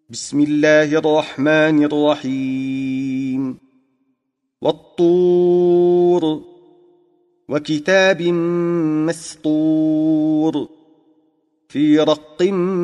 بسم الله الرحمن الرحيم والطور وكتاب مسطور في رق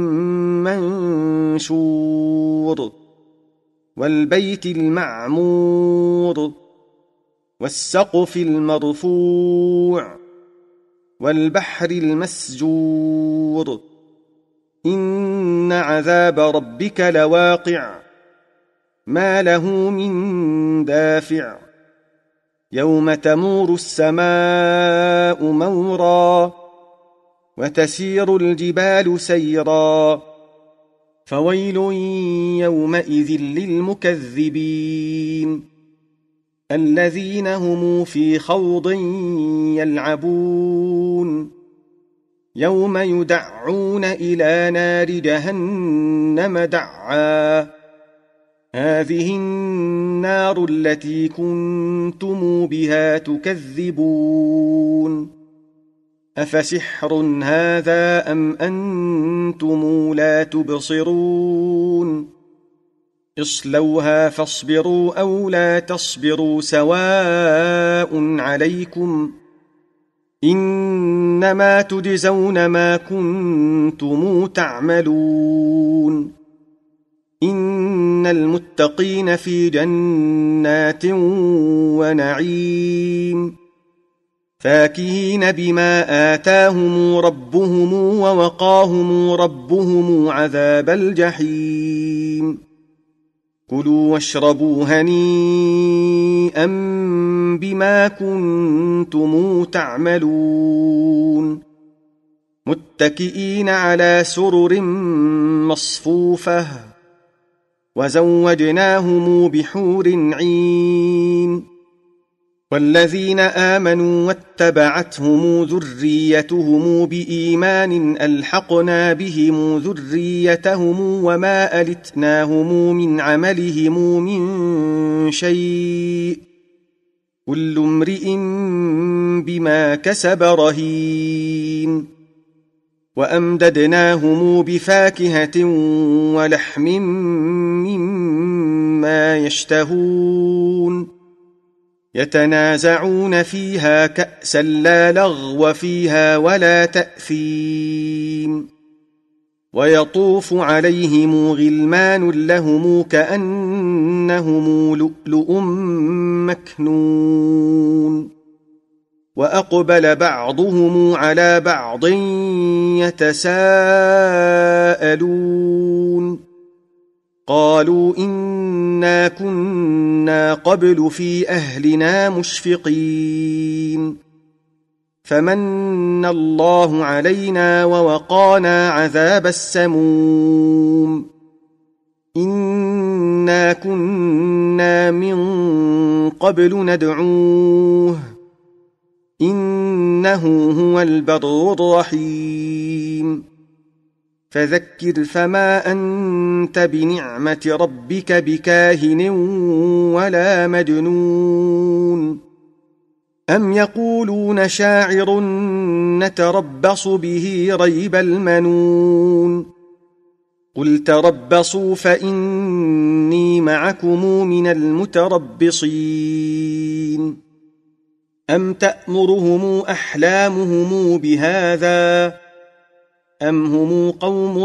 منشور والبيت المعمور والسقف المرفوع والبحر المسجور إن عذاب ربك لواقع ما له من دافع يوم تمور السماء مورا وتسير الجبال سيرا فويل يومئذ للمكذبين الذين هم في خوض يلعبون يوم يدعون إلى نار جهنم دعا هذه النار التي كنتم بها تكذبون أفسحر هذا أم أنتم لا تبصرون اصلوها فاصبروا أو لا تصبروا سواء عليكم إنما تجزون ما كنتم تعملون إن المتقين في جنات ونعيم فاكهين بما آتاهم ربهم ووقاهم ربهم عذاب الجحيم كلوا واشربوا هنيئا بما كنتم تعملون متكئين على سرر مصفوفة وزوجناهم بحور عين والذين آمنوا واتبعتهم ذريتهم بإيمان ألحقنا بهم ذريتهم وما ألتناهم من عملهم من شيء كل امرئ بما كسب رهين وأمددناهم بفاكهة ولحم مما يشتهون يتنازعون فيها كأسا لا لغو فيها ولا تأثيم ويطوف عليهم غلمان لهم كأنهم لؤلؤ مكنون وأقبل بعضهم على بعض يتساءلون قالوا إنا كنا قبل في أهلنا مشفقين فمن الله علينا ووقانا عذاب السموم إنا كنا من قبل ندعوه إنه هو البر الرحيم فذكر فما أنت بنعمة ربك بكاهن ولا مجنون أم يقولون شاعر نتربص به ريب المنون قل تربصوا فإني معكم من المتربصين أم تأمرهم أحلامهم بهذا أم هم قوم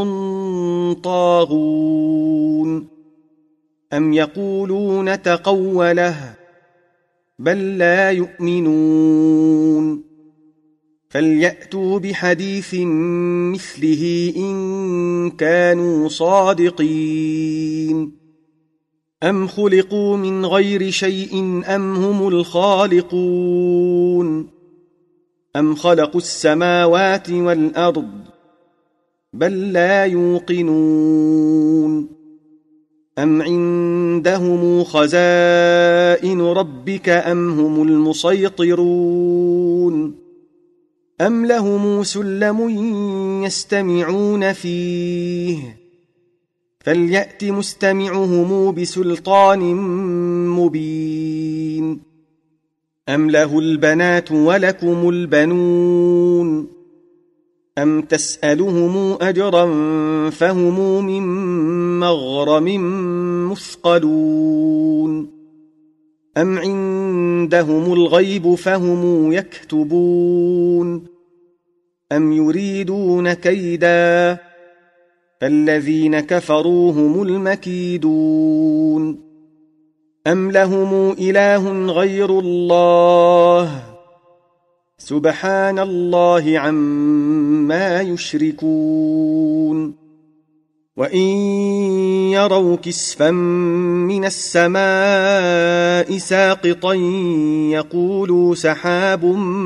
طاغون أم يقولون تقوله بل لا يؤمنون فليأتوا بحديث مثله إن كانوا صادقين أم خلقوا من غير شيء أم هم الخالقون أم خلقوا السماوات والأرض بل لا يوقنون أم عندهم خزائن ربك أم هم المسيطرون أم لهم سلم يستمعون فيه فليأت مستمعهم بسلطان مبين أم له البنات ولكم البنون أم تسألهم أجرا فهم من مغرم مثقلون أم عندهم الغيب فهم يكتبون أم يريدون كيدا فالذين كفروا هم المكيدون أم لهم إله غير الله سبحان الله عما يشركون وإن يروا كسفا من السماء ساقطا يقولوا سحاب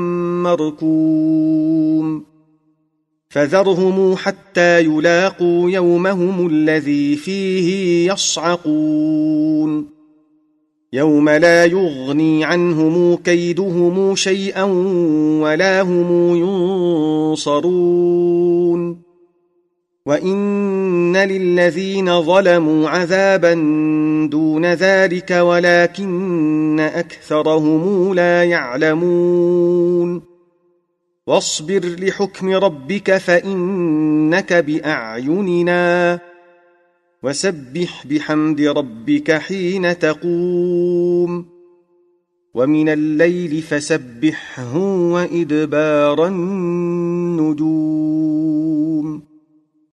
مركوم فذرهم حتى يلاقوا يومهم الذي فيه يصعقون يوم لا يغني عنهم كيدهم شيئا ولا هم ينصرون وإن للذين ظلموا عذابا دون ذلك ولكن أكثرهم لا يعلمون واصبر لحكم ربك فإنك بأعيننا وسبح بحمد ربك حين تقوم ومن الليل فسبحه وإدبار النجوم